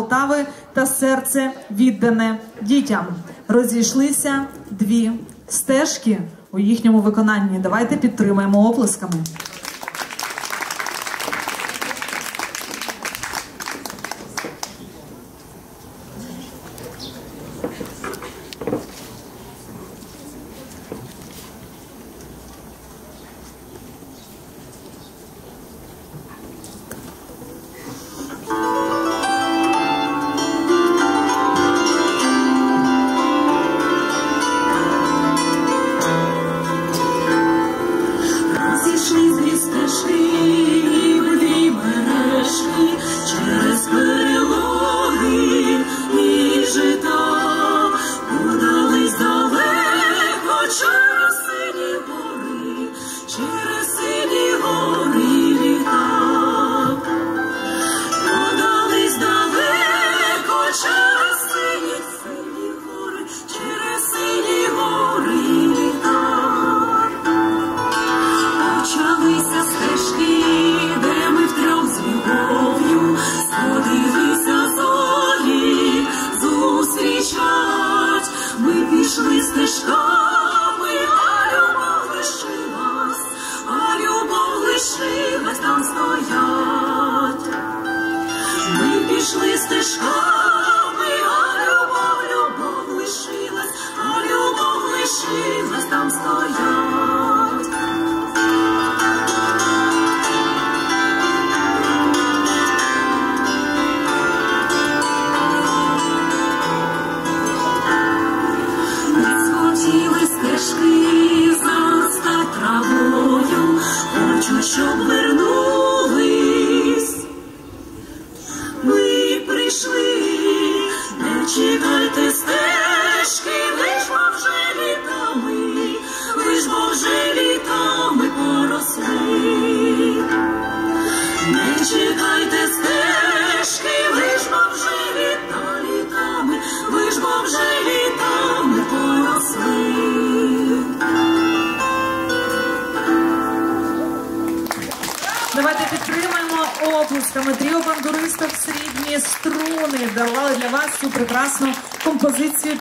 Полтави та серце віддане дітям. Розійшлися дві стежки у їхньому виконанні. Давайте підтримаємо оплесками. Пішли стежками, а любов лишилась там стоять. Ми пішли стежками, а любов лишилась там стоять. Стежки заростать травою, хочу, щоб вернулись. Ми прийшли, не чекайте стежки, лиш бо вже літами поросли. Не чекайте стежки, лиш бо вже літами поросли. Давайте підтримаємо оплесками. Тріо бандуристів «Срібні струни» давали для вас цю прекрасну композицію.